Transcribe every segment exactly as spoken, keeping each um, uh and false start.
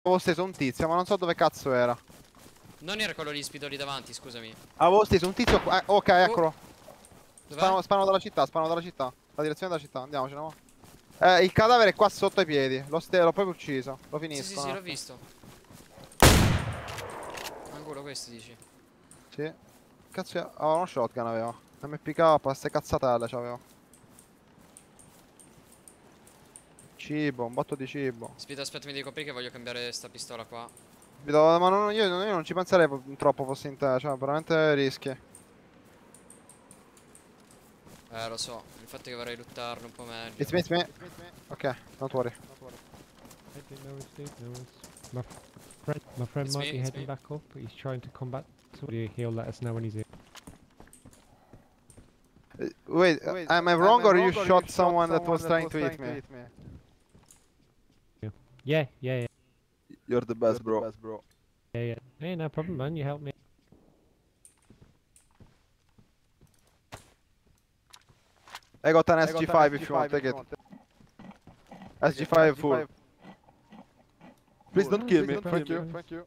Avevo steso un tizio, ma non so dove cazzo era. Non era quello lì spidoli davanti, scusami. Avevo steso un tizio qua. Eh, ok, Oh, eccolo. dov'è? Spanano, spanano dalla città, spanano dalla città. La direzione della città, andiamocene. No? Eh, il cadavere è qua sotto i piedi. L'ho ste- l'ho proprio ucciso. Lo Sì, sì, finisco. sì, Un l'ho attimo. visto. Ancora questo dici? Sì. Cazzo, è- aveva uno shotgun aveva. M P K, ste cazzatelle c'aveva. Cibo, un botto di cibo. Spida, aspetta, mi devi coprire che voglio cambiare sta pistola qua. Vedo- Ma non- io, io non ci penserei po- troppo fossi in te, cioè veramente rischi. Eh, lo so. Il fatto è che vorrei luttarlo un po' meglio. It's me, it's me. Ok, don't worry. I didn't know it's signals. My friend, my friend It's might me, be it's heading me. back up. He's trying to combat. Somebody, he'll let us know when he's in. Uh, Wait, Wait, am I am wrong I or wrong you or you shot shot someone that someone was that trying was to hit trying me? to Yeah, yeah, yeah, You're the best, bro. bro. Yeah, yeah. Hey, no problem, man. You helped me. I got an I S G got an five if you want, take it. S G five full. Please don't kill me, thank you. Thank you.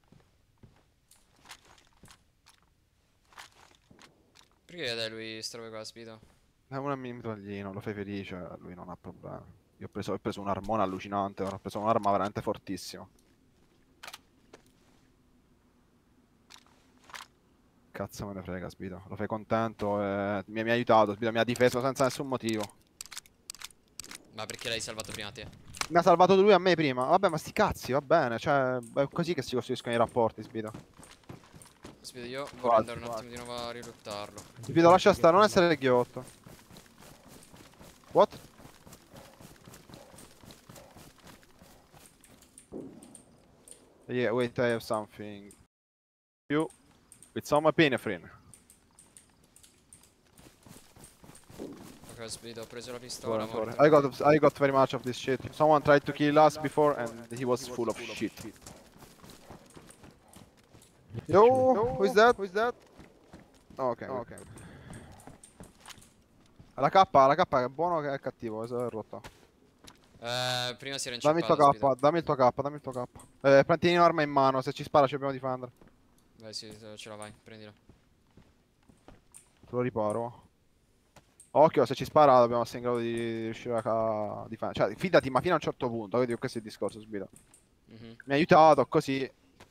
Perché dai lui sta roba qua, Spido? È un mitraglino, lo fai felice, lui non ha problemi. Io ho preso, ho preso un armone allucinante, ora ho preso un'arma veramente fortissima. Cazzo me ne frega, Sbido. Lo fai contento e mi, mi ha aiutato, Sbido, mi ha difeso senza nessun motivo. Ma perché l'hai salvato prima te? Mi ha salvato lui a me prima. Vabbè, ma sti cazzi, va bene. Cioè, è così che si costruiscono i rapporti, Sbido. Spido, io vorrei Guarda, andare un attimo di nuovo a riluttarlo. Sbido, lascia stare, non essere ghiotto. What? Yeah, wait, I have something. You, with some epinephrine. Ok, Spido, ho preso la pistola. Sorry, sorry. morto. I got, I got very much of this shit. Someone tried to kill us before and he was full of shit. Yo, who is that? Who is that? Oh, ok, ok. La K, la K è buono che è cattivo, è rotto. Eh, prima si era Dammi il tuo inceppato, Spido. K, dammi il tuo K, dammi il tuo K. Eh, tieni un'arma in mano, se ci spara ci dobbiamo difendere. Vai, sì, ce la vai, prendila. Te lo riparo. Occhio, se ci spara dobbiamo essere in grado di riuscire a difendere. Cioè, fidati, ma fino a un certo punto, vedi, questo è il discorso, Sbido. Mhm. Mi ha aiutato, così.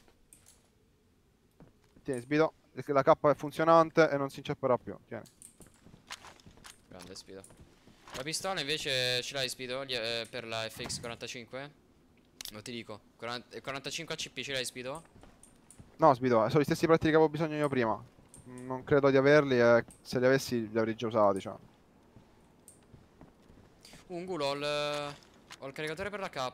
Tieni, Sbido, la K è funzionante e non si incepperà più, tieni. Grande, Spido. La pistola invece ce l'hai, Spido, Gli- eh, per la F X quarantacinque? Non ti dico, quaranta quarantacinque A C P ce l'hai, Spido? No, Sbido, sono gli stessi proiettili che avevo bisogno io prima. Non credo di averli e se li avessi li avrei già usati, cioè. Un gulo, ho il, ho il caricatore per la K.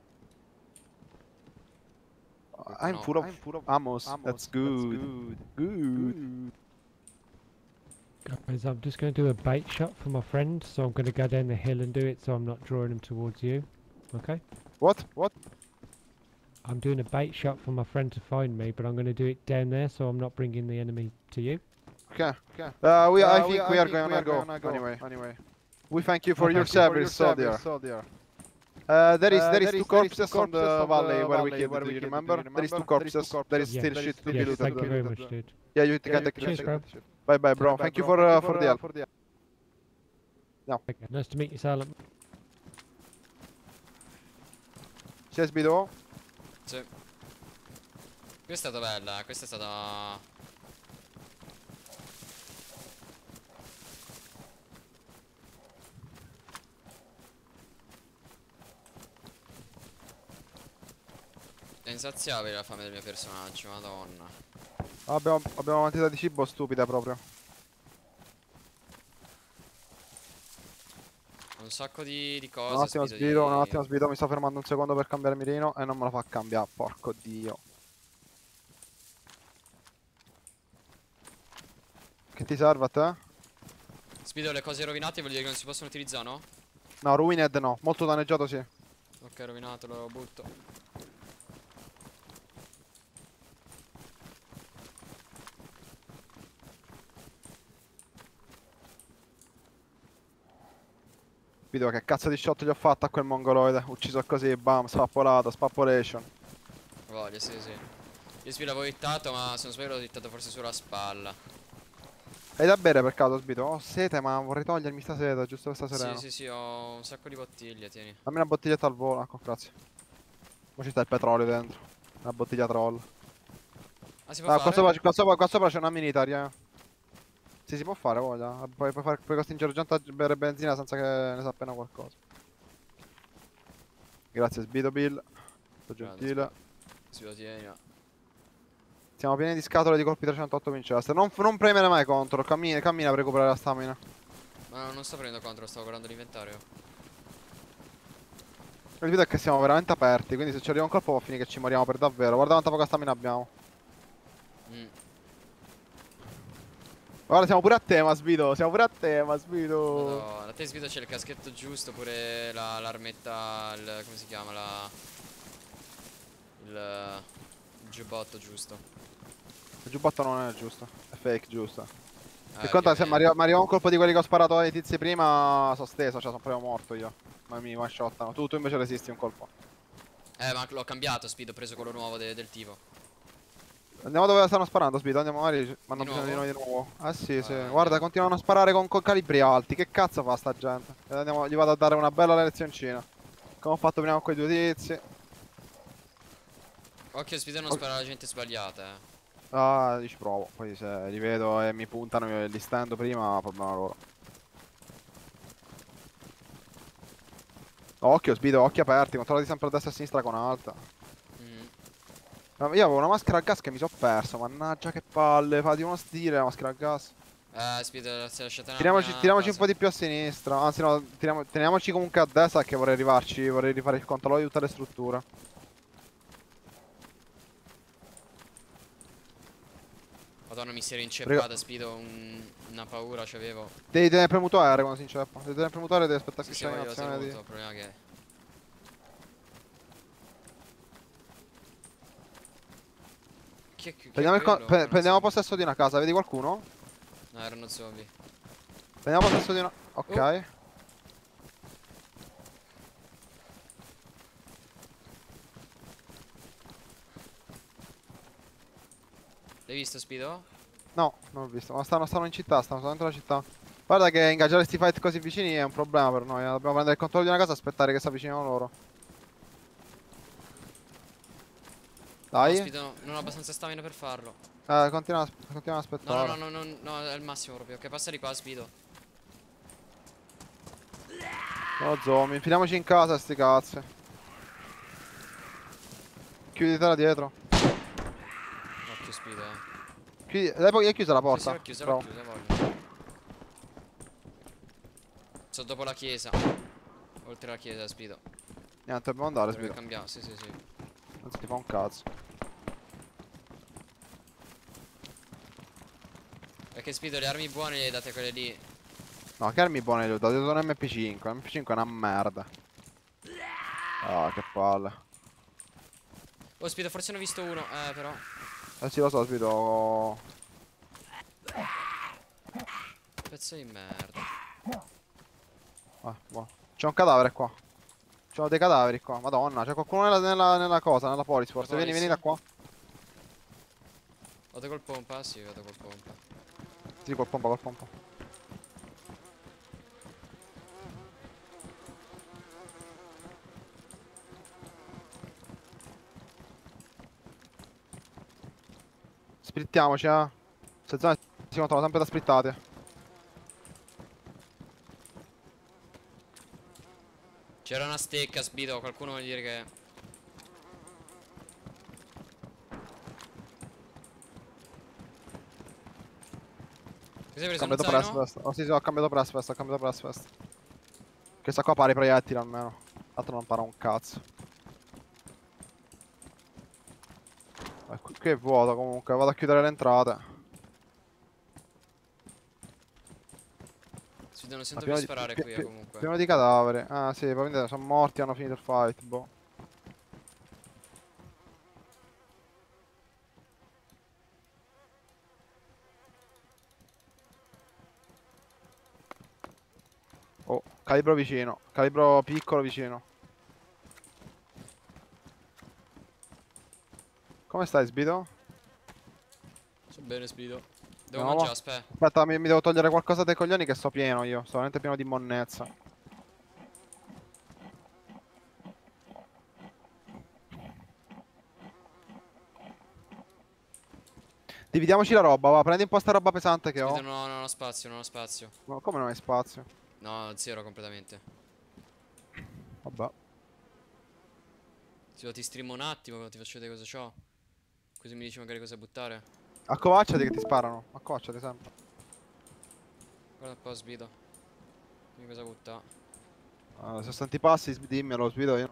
I'm no. full of, full of ammos. That's good. Good. Good. Guys, I'm just going to do a bait shot for my friend, so I'm going to go down the hill and do it, so I'm not drawing him towards you. Okay? What? What? I'm doing a bait shot for my friend to find me, but I'm going to do it down there, so I'm not bringing the enemy to you. Okay. Okay. Uh, we, I Uh, think we- we, I are think gonna, we are go, gonna go anyway. anyway. We thank you for Oh, your thank you for service, so dear. so dear. Uh, there is Uh, there is there two is- there is corpses two on the corpses on valley the where we valley killed where it, we do you killed it, do you remember? There is two remember? There is two corpses. There is corpses. still Yes, shit to be yes, looted. thank you very much, dude. Yeah, you Yeah, can take cheers, it. bro. Bye bye, bro. Bye, Thank you bro. for uh, Thank you for the help. for the No. Okay, nice to meet you, Silent. C'è Sbido? Sì. Questa è stata bella, questa è stata... È insaziabile la fame del mio personaggio, madonna. Abbiamo, abbiamo una quantità di cibo stupida proprio. Un sacco di, di Un cose, attimo Spido, Sbido, di... un attimo Sbido, mi sto fermando un secondo per cambiare mirino e non me lo fa cambiare, porco dio. Che ti serve a te? Spido, le cose rovinate vuol dire che non si possono utilizzare, no? No, Ruined no, molto danneggiato sì. Ok, rovinato, lo butto. Video che cazzo di shot gli ho fatto a quel mongoloide. Ucciso così, bam, spappolato, spappolation. Voglio, sì, sì. Io Speed l'avevo hittato, ma se non sbaglio l'ho hittato forse sulla spalla. Hai da bere per caso, Sbito? Ho sete, ma vorrei togliermi sta sete, giusto per sta Sì, sereno. sì, sì, ho un sacco di bottiglie, tieni. Dammi una bottiglietta al volo, ecco, grazie. Ora ci sta il petrolio dentro. Una bottiglia troll. Ah, si può Ah, qua fare? sopra, qua sopra, qua sopra c'è una militare, eh. Sì, si può fare, voglia. Puoi, puoi, fare, puoi costringere gente a bere benzina senza che ne sappia qualcosa. Grazie, Sbito Bill. Sto Grande, gentile. Speed. Speed, tieni, va. Siamo pieni di scatole di colpi trecentotto Winchester. Non, non premere mai contro, cammina, cammina per recuperare la stamina. Ma non, non sto prendendo contro, stavo guardando l'inventario. Il video è che siamo veramente aperti, quindi se ci arriva un colpo va a finire che ci moriamo per davvero. Guarda quanta poca stamina abbiamo. Mm. Guarda, siamo pure a tema, Sbito. Siamo pure a tema, Sbito. Madonna, a te Speed c'è il caschetto giusto, pure la- l'armetta, il, come si chiama, la... Il, il giubbotto giusto. Il giubbotto non è giusto. È fake, giusto. Eh, Che conta se mi ovviamente. arriva, mi arriva un colpo di quelli che ho sparato ai tizi prima, sono steso, cioè sono proprio morto io. Ma mi one shottano. Tu, tu invece resisti un colpo. Eh, ma l'ho cambiato Speed, ho preso quello nuovo de- del tipo. Andiamo dove stanno sparando, Sbito. Andiamo, magari mi hanno Di bisogno di nuovo? noi di nuovo. Eh sì, sì. Vai, Guarda, andiamo. continuano a sparare con, con calibri alti. Che cazzo fa sta gente? Eh, Andiamo, gli vado a dare una bella lezioncina. Come ho fatto prima con quei due tizi. Occhio Speed a non Ok. sparare alla gente sbagliata, eh. Ah, ci provo. Poi se li vedo e mi puntano e li stendo prima, problema loro. Occhio, Sbito, occhi aperti. Controllati sempre a destra e a sinistra con alta. Mm. Ma io avevo una maschera a gas che mi sono perso. Mannaggia che palle. Fatti uno stile la maschera a gas. Eh, Speed, si è lasciata nella Tiriamoci, mia tiriamoci un base. po' di più a sinistra. Anzi no, tiriamo- teniamoci comunque a destra che vorrei arrivarci. Vorrei rifare il controllo di tutte le strutture. Madonna, mi si era Prego. inceppata, Speed, un- una paura c'avevo. Devi tenere premuto R quando si inceppa. Devi tenere premuto R e devi aspettare Sì, che sì, c'è io l'ho l'animazione tenuto, di... il problema è che... Chi è, chi è Prendiamo, il con- quello? pre- È uno prendiamo zombie. possesso di una casa. Vedi qualcuno? No, erano zombie. Prendiamo possesso di una... Ok. Oh. L'hai visto, Speedo? No, non l'ho visto. Ma stanno, stanno in città, stanno dentro la città. Guarda che ingaggiare sti fight così vicini è un problema per noi. eh. Dobbiamo prendere il controllo di una casa e aspettare che si avvicinino loro. No, Dai. Speedo, non ho abbastanza stamina per farlo. Eh, continua, a- continua ad No, no, aspettare. no, no, no, no, è il massimo proprio. Che passa di qua, Speedo. No, zombie. Infiliamoci in casa sti cazzi. Chiuditela dietro. Occhio, Speedo, eh. Chiudi... Dai, poi è chiusa la Sì, sì, porta. l'ho chiusa, l'ho Bravo. chiusa, voglio. Sono dopo la chiesa. Oltre la chiesa, Speedo. Niente, dobbiamo andare, Dovrebbe Sbito. cambiare, sì, sì, sì. Non si fa un cazzo. Perché Speedo, le armi buone le hai date quelle lì. No, che armi buone gli ho dato? Gli ho dato un M P cinque. M P cinque è una merda. Ah, che palle. Oh, Speedo, forse ne ho visto uno. Eh, però. Eh sì, lo so, Sbito. Pezzo di merda. Ah, buono. C'è un cadavere qua. C'ho dei cadaveri qua. Madonna, c'è qualcuno nella, nella, nella cosa, nella polis forse. La Vieni, polis? vieni da qua. Vado col pompa? Sì, vado col pompa. Sì, col pompa, col pompa. Splittiamoci, eh. Queste zone si controllano sempre da splittate. C'era una stecca, Speedo. Qualcuno vuole dire che... Ti sei Ho preso uno cambiato press zaino? vest. Oh sì, sì, ho cambiato press vest, ho cambiato press vest. Questa qua pare i proiettili almeno. L'altro non para un cazzo. Eh, qui qui è vuoto comunque, vado a chiudere le entrate. Speedo, non Ma sento più pieno di, sparare pi- qui, eh, pi- comunque. pieno di cadaveri. Ah sì, probabilmente sono morti, hanno finito il fight, boh. Oh, calibro vicino, calibro piccolo vicino. Come stai, Sbido? Sto bene, Speedo. Devo No, mangiare, aspetta. aspetta, mi, mi devo togliere qualcosa dai coglioni che sto pieno io. Sto veramente pieno di monnezza. Dividiamoci la roba, va. Prendi un po' sta roba pesante che Speedo, ho. no, non ho spazio, non ho spazio. Ma come non hai spazio? No, zero completamente. Vabbè. Speedo, ti streamo un attimo, ti faccio vedere cosa c'ho. Così mi dici magari cosa buttare. Accovacciati che ti sparano. Accovacciati sempre. Guarda un po', Speedo. Dimmi cosa butta. Uh, se stanti passi, sb- dimmelo, Sbido. Io...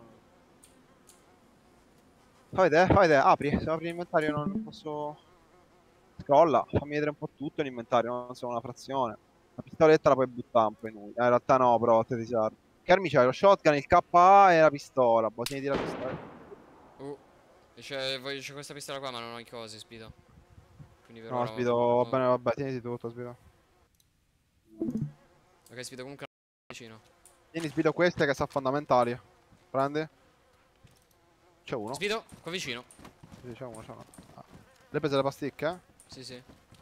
Fai vedere, fai vedere. Apri. Se apri l'inventario non posso... Scrolla. Fammi vedere un po' tutto l'inventario, non solo una frazione. La pistoletta la puoi buttare un po' in utile. Eh, in realtà no, però te ti serve. Che armi c'hai? Lo shotgun, il K A e la pistola. Boh, tieniti la pistola. Uh. C'è c'è questa pistola qua, ma non ho i cosi, Speedo. Quindi per No, ora Sbido, va- va va- bene, vabbè, tieniti tutto, Sbido. Ok, Speedo, comunque vicino. Tieni, Sbido, queste che sono fondamentali. Prendi. C'è uno. Speedo, qua vicino. Sì, c'è uno, c'è uno. Ah. Le hai prese le pasticche? Sì, sì.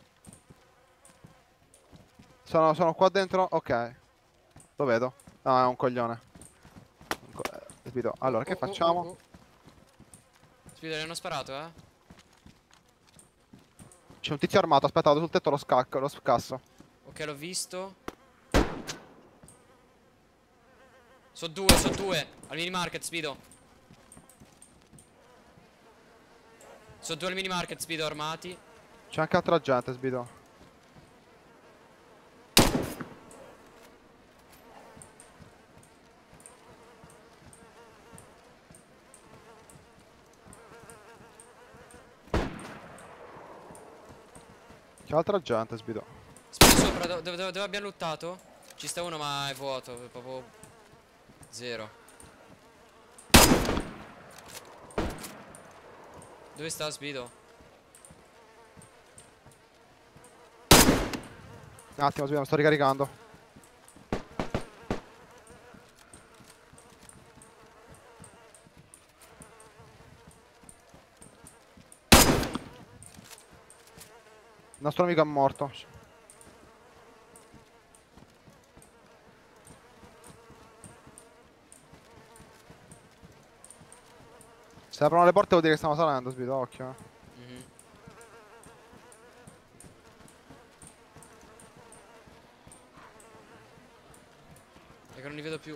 Sono, sono qua dentro? Ok. Lo vedo. No, è un coglione. Un co- eh, Sbido. Allora, Oh, che oh, oh, facciamo? oh, oh. Speedo, ne hanno sparato, eh? C'è un tizio armato, aspetta, vado sul tetto lo scacco, lo scasso. Ok, l'ho visto. So due, so due. Al mini market, Speedo. So due al mini market, Speedo, armati. C'è anche altra gente, Sbido. C'è altra gente, Sbido. Speedo sopra, dove, dove, dove abbiamo lottato? Ci sta uno, ma è vuoto. È proprio zero. Dove sta, Speedo? Un attimo, Sbido, mi sto ricaricando. Il nostro amico è morto. Se aprono le porte vuol dire che stiamo salendo, Sbido, occhio. eh. Mhm. È che non li vedo più.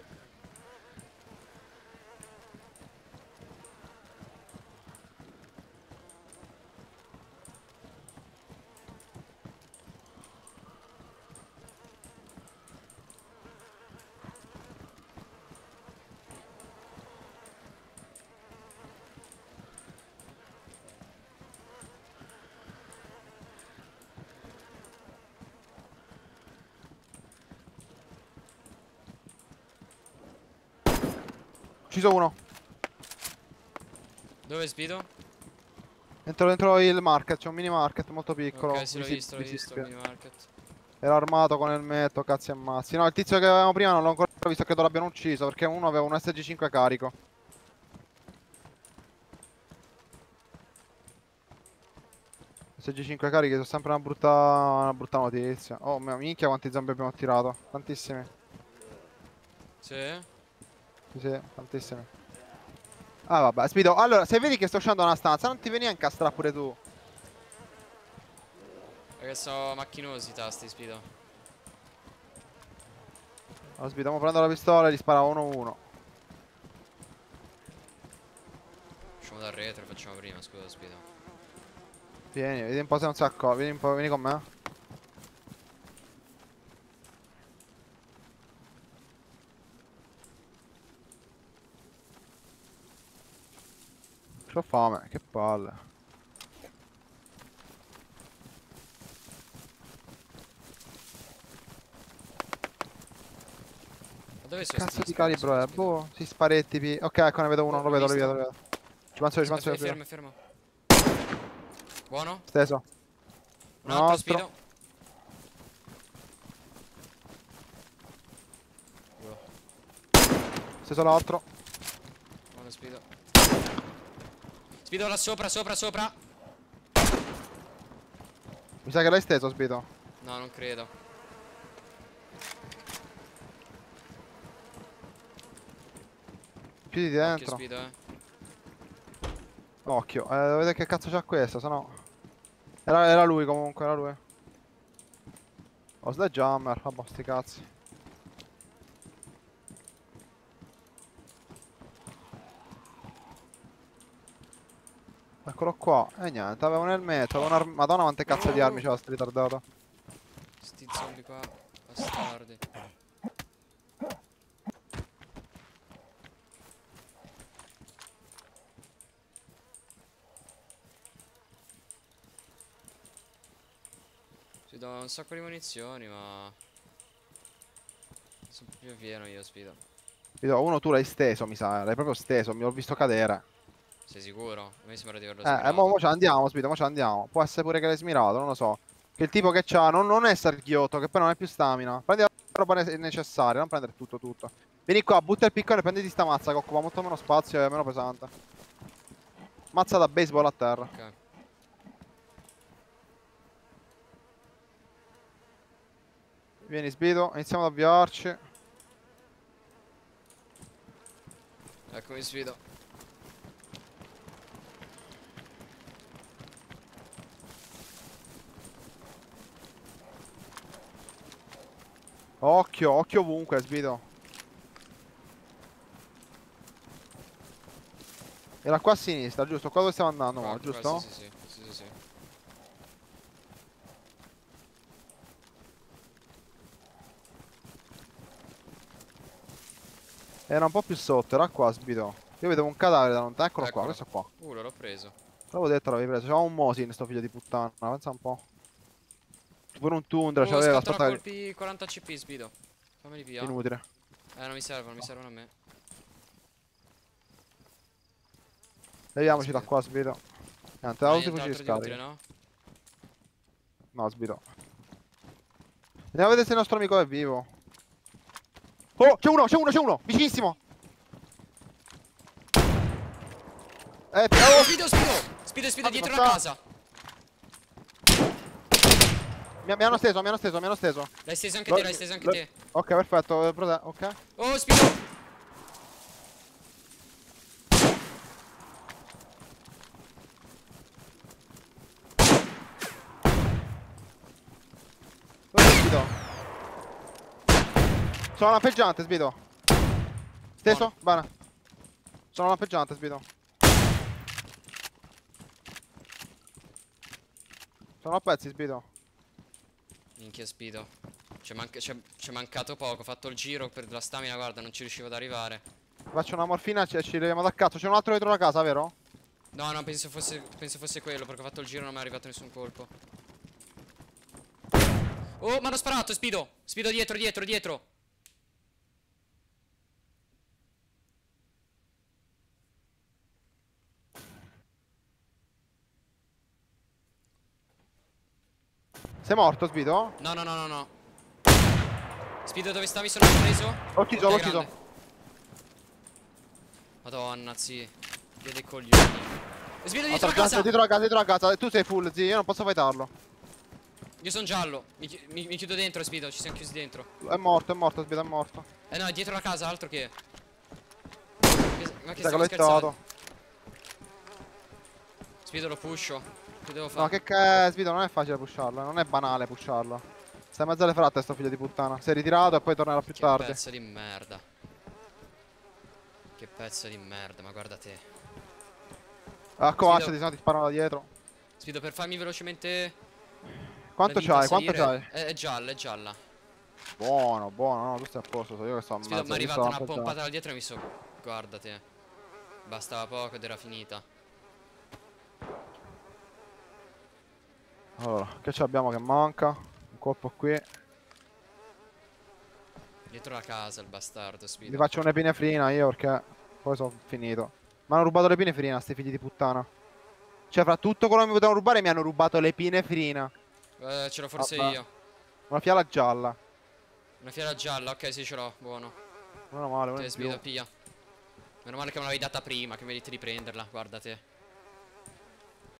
Ucciso uno. Dove, Speedo? Dentro, dentro il market, c'è un mini market molto piccolo. Ok, sì, l'ho visi- visto, l'ho visto, il visibile. mini market. Era armato con il metto, cazzi e mazzi. No, il tizio che avevamo prima non l'ho ancora visto, credo l'abbiano ucciso perché uno aveva un S G cinque carico. S G cinque carichi sono sempre una brutta, una brutta notizia. Oh, mia minchia, quanti zombie abbiamo tirato. Tantissimi. Sì? Sì, sì, tantissimi. Ah, vabbè, Sbido. Allora, se vedi che sto uscendo da una stanza, non ti vieni a incastrare pure tu. Perché sono macchinosi i tasti, Speedo. Allora, Sbido, mo prendo la pistola e gli spara uno uno. Usciamo dal retro, facciamo prima, scusa, Speedo. Vieni, vedi un po' se non si accorge. Vieni un po', vieni con me. C'ho fame, che palle. Ma dove sono Cazzo sti di calibro è? Speedo? Boh, si sparetti. pi- Ok, ecco, ne vedo uno, Oh, lo l'ho vedo, lo visto. vedo, lo vedo. Ci penso io, ci penso io. Fermo, prima. fermo, fermo. Buono? Steso. Un altro, Nostro. Speedo. Steso l'altro. Buono, Speedo. Spido là sopra, sopra, sopra. Mi sa che l'hai steso, Spido. No, non credo. Chiudi Occhio dentro. Spido, eh. Occhio. Eh, devo vedere che cazzo c'ha questo, sennò. Era, era lui comunque, era lui. Ho sledgehammer, vabbè, sti cazzi. Eccolo qua. E niente, avevo nel metro, avevo un'arma. Madonna quante cazzo di armi c'ha sto ritardato. Sti zombie qua, bastardi. Ci do un sacco di munizioni, ma sono più pieno io, Spido. Spido, uno tu l'hai steso, mi sa. L'hai proprio steso, mi ho visto cadere. Sei sicuro? A me sembra di averlo Eh, eh, smirato. mo, mo ci andiamo, Spido, mo ci andiamo. Può essere pure che l'hai smirato, non lo so. Che il tipo che c'ha non, non è sarghiotto, che poi non è più stamina. Prendi la roba ne- necessaria, non prendere tutto tutto. Vieni qua, butta il piccone e prenditi sta mazza che occupa molto meno spazio e è meno pesante. Mazza da baseball a terra. Ok. Vieni Spido, iniziamo ad avviarci. Eccomi, Spido. Occhio, occhio ovunque, Spido. Era qua a sinistra, giusto? Qua dove stiamo andando, Qua, mo, qua, giusto? Sì, sì, sì, sì, sì, sì. Era un po' più sotto, era qua, Spido. Io vedevo un cadavere da lontano, eccolo qua, Eccolo. questo qua. Uh, l'ho preso. L'avevo detto l'avevi preso, c'aveva un Mosin sto figlio di puttana, pensa un po'. Pure un Tundra Uh, c'aveva, scattano aspetta, colpi quaranta C P, Spido. Fammeli via. inutile. Eh, non mi servono, mi servono a me. Leviamoci da qua, Spido. Niente, Ah, ha tutti i nient'altro fucili di utile, scarichi. no? No, Spido. Andiamo a vedere se il nostro amico è vivo. Oh, c'è uno, c'è uno, c'è uno, vicinissimo. Eh, Oh, oh, Spido, Spido! Spido, Spido, Ah, dietro sta- la casa. mi, mi hanno steso, mi hanno steso, mi hanno steso. L'hai steso anche Lo- te, l'hai steso anche lo- te. Ok, perfetto, eh, prote- ok. Oh, Spido! Dove sei, Spido? Sono lampeggiante, Spido. Steso? Bene. Sono lampeggiante, Spido. Sono a pezzi, Spido. Minchia, Spido. C'è manca- c'è- c'è mancato poco. Ho fatto il giro per la stamina, guarda, non ci riuscivo ad arrivare. Faccio una morfina e ci ci leviamo da cazzo. C'è un altro dietro la casa, vero? No, no, penso fosse, penso fosse quello, perché ho fatto il giro e non mi è arrivato nessun colpo. Oh, mi hanno sparato, Spido! Spido dietro, dietro, dietro! Sei morto, Spido? No, no, no, no, no. Spido, dove stavi? Sono preso? L'ho ucciso, Ok, l'ho ucciso. grande. Madonna, zi. Dio dei coglioni. Spido dietro la Altra casa! dietro la casa, dietro la casa. Tu sei full, zi, io non posso fightarlo. Io sono giallo. Mi, chi- mi- mi chiudo dentro, Spido. Ci siamo chiusi dentro. È morto, è morto, Spido, è morto. Eh no, è dietro la casa, altro che. Che- Ma che Sai che stiamo l'ho scherzando? stato. Spido, lo pusho. Che devo fare? No, che che Spido, non è facile pusharlo, eh, non è banale pusharlo. Stai in mezzo alle fratte, sto figlio di puttana. Si è ritirato e poi tornerà più Che tardi. pezzo di merda. Che pezzo di merda, ma guarda te. Accovacciati, se no ti sparano da dietro. Spido, per farmi velocemente. Quanto la vita c'hai? Quanto salire- c'hai? È, è gialla, è gialla. Buono, buono, no, tu stai a posto, so io che sto a Spido, mezzo. mi è io arrivata sto una lampeggiando. pompata da dietro e mi so. Guarda te. Bastava poco ed era finita. Allora, che ci abbiamo che manca? Un colpo qui. Dietro la casa il bastardo, Mi Spido. faccio un'epinefrina io perché poi sono finito. Mi hanno rubato l'epinefrina, sti figli di puttana. Cioè, fra tutto quello che mi potevano rubare, mi hanno rubato l'epinefrina. Eh, ce l'ho forse Vabbè. io. Una fiala gialla. Una fiala gialla, ok, sì, ce l'ho, buono. Non è male, non Te, è più. Spido, piglia. Meno male che me l'avevi data prima, che mi hai detto di prenderla, guarda te.